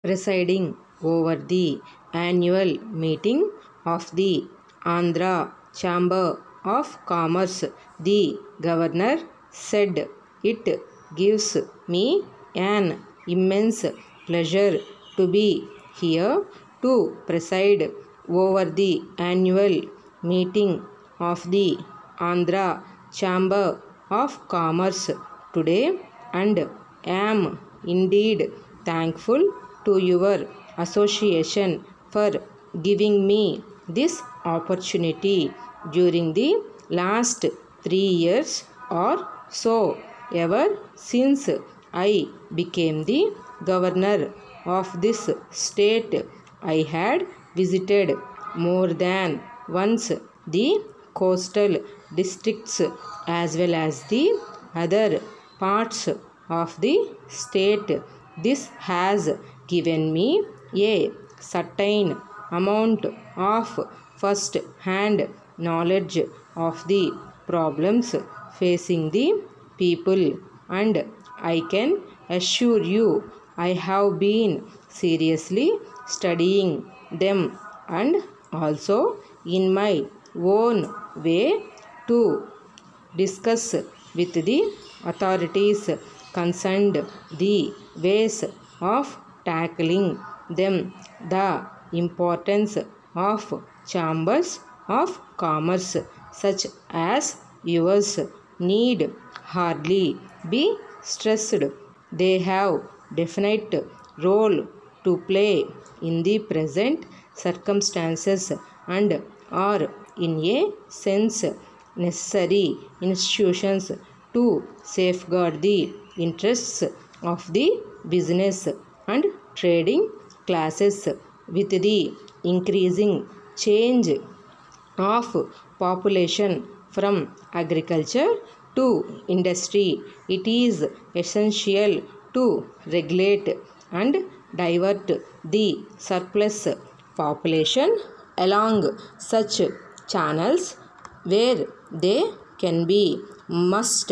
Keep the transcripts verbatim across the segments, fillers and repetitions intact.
presiding over the annual meeting of the Andhra Chamber of Commerce, the governor said, "It gives me an immense pleasure to be here to preside over the annual meeting of the Andhra Chamber of Commerce today, and am indeed thankful to your association for giving me this opportunity during the last three years or so, ever since I became the governor of this state. I had visited more than once the coastal districts as well as the other parts of the state. This has given me a certain amount of first-hand knowledge of the problems facing the people, and I can assure you I have been seriously studying them and also in my own way to discuss with the authorities concerned the ways of tackling them. The importance of chambers of commerce such as yours need hardly be stressed. They have definite role to play in the present circumstances and are in a sense necessary institutions to safeguard the interests of the business and trading classes. With the increasing change of population from agriculture to industry, it is essential to regulate and divert the surplus population along such channels where they can be most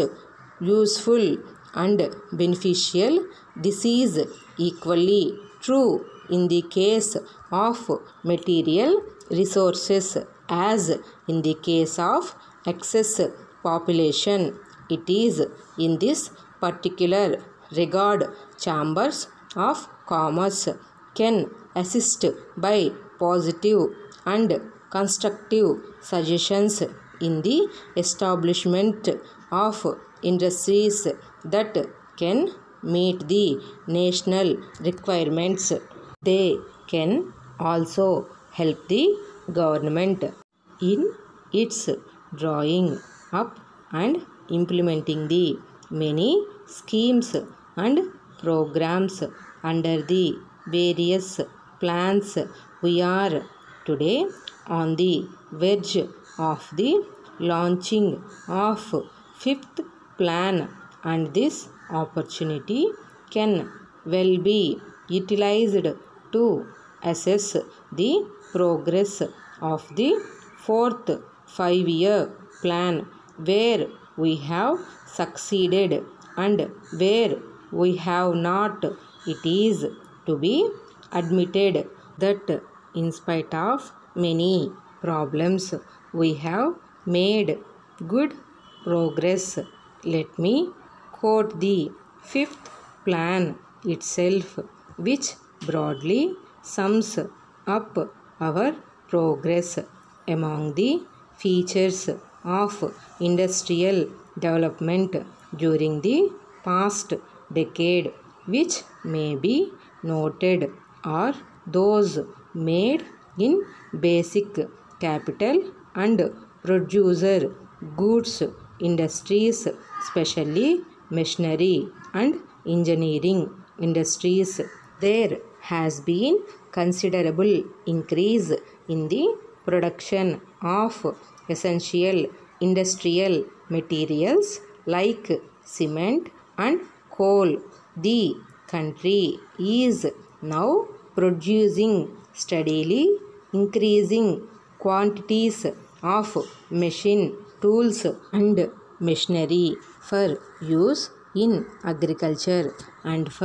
useful and beneficial. This is equally true in the case of material resources as in the case of excess population. It is in this particular regard chambers of commerce can assist by positive and constructive suggestions in the establishment of industries that can meet the national requirements. They can also help the government in its drawing up and implementing the many schemes and programs under the various plans. We are today on the verge of the launching of fifth plan, and this opportunity can well be utilized to assess the progress of the fourth five-year plan, where we have succeeded and where we have not. It is to be admitted that in spite of many problems, we have made good progress. Let me quote the fifth plan itself, which broadly sums up our progress. Among the features of industrial development during the past decade which may be noted are those made in basic capital and producer goods industries, especially machinery and engineering industries. There has been considerable increase in the production of essential industrial materials like cement and coal. The country is now producing steadily increasing quantities of machine tools and machinery for use in agriculture and for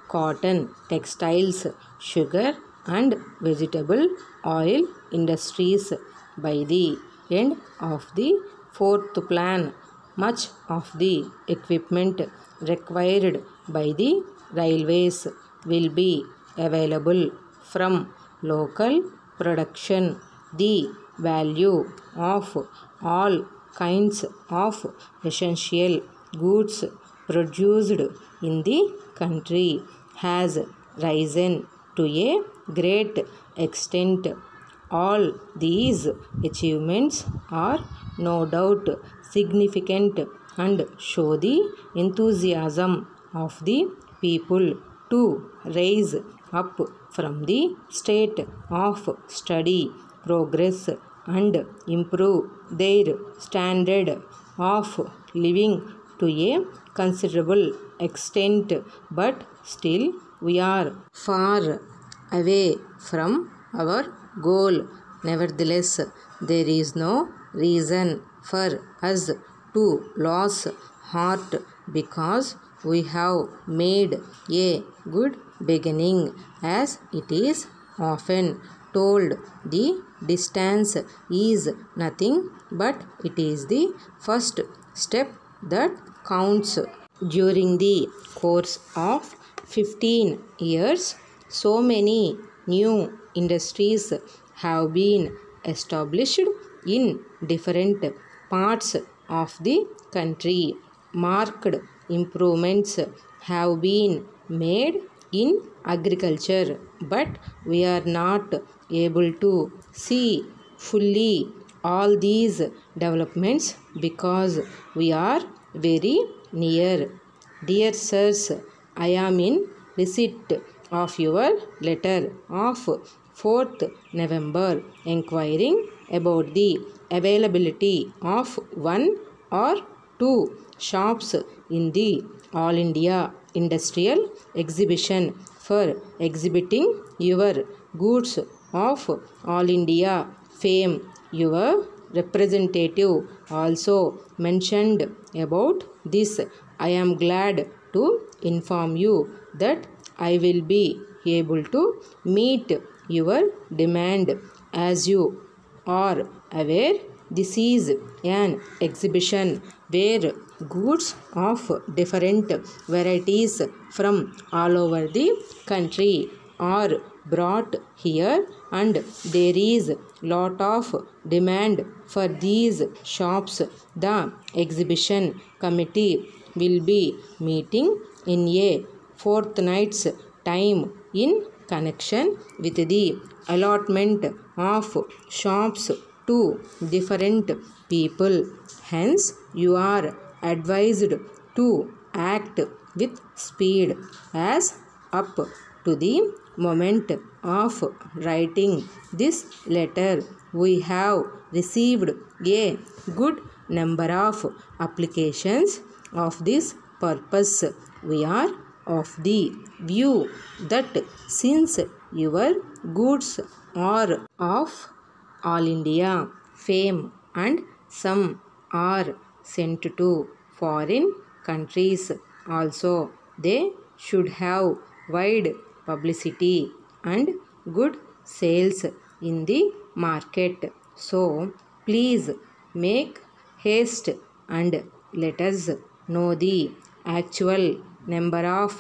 cotton, textiles, sugar and vegetable oil industries. By the end of the fourth plan, much of the equipment required by the railways will be available from local production. The value of all kinds of essential goods produced in the country has risen to a great extent. All these achievements are no doubt significant and show the enthusiasm of the people to rise up from the state of study, progress and improve their standard of living to a considerable extent, but still we are far away from our goal. Nevertheless, there is no reason for us to lose heart because we have made a good beginning. As it is often told, the distance is nothing but it is the first step that counts. During the course of fifteen years, so many new industries have been established in different parts of the country. Marked improvements have been made in agriculture, but we are not able to see fully all these developments because we are very near. Dear sirs, I am in receipt of your letter of fourth November inquiring about the availability of one or two shops in the All India Industrial Exhibition for exhibiting your goods of all India fame. Your representative also mentioned about this. I am glad to inform you that I will be able to meet your demand. As you are aware, this is an exhibition where goods of different varieties from all over the country are brought here, and there is lot of demand for these shops. The exhibition committee will be meeting in a fortnight's time in connection with the allotment of shops to different people. Hence, you are advised to act with speed. As up to the moment of writing this letter, we have received a good number of applications of this purpose. We are of the view that since your goods are of all India fame and some are sent to foreign countries also, they should have wide publicity and good sales in the market. So please make haste and let us know the actual number of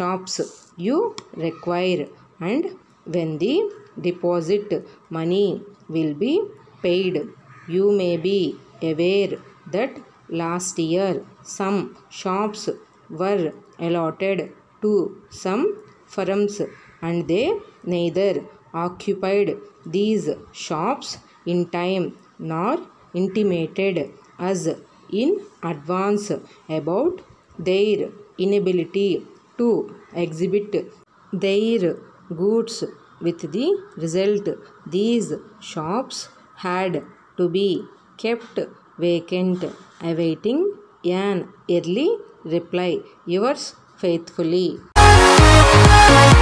shops you require, and when the deposit money will be paid. You may be aware that last year some shops were allotted to some firms and they neither occupied these shops in time nor intimated us in advance about their inability to exhibit their goods, with the result these shops had to be kept vacant awaiting an early reply. Yours faithfully.